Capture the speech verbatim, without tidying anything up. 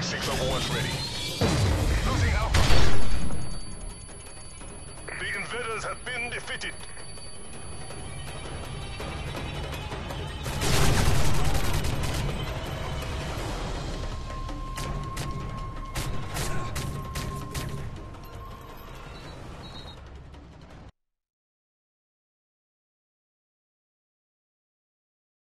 six Overwatch ready. Losing Alpha. The invaders have been defeated.